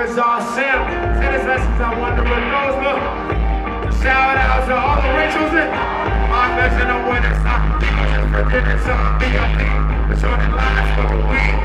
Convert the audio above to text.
is all Sam. Tennis lessons, I wonder what those look. Shout out to all the rituals and my legend of winners. I'm just for dinner, so I'll be up there. But you're in line for a week.